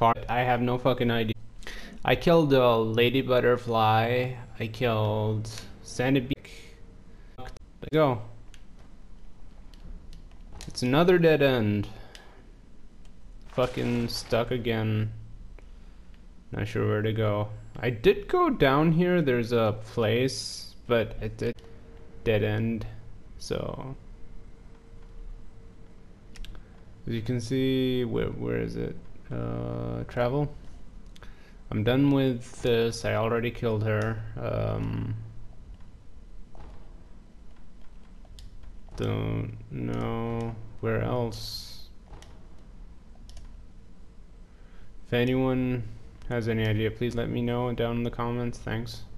farm. I have no fucking idea. I killed a lady butterfly. I killed sandy bee. Let's go. It's another dead end. Fucking stuck again. Not sure where to go. I did go down here. There's a place, but it's a dead end. So as you can see, where is it? Travel. I'm done with this. I already killed her. Don't know where else. If anyone has any idea, please let me know down in the comments. Thanks.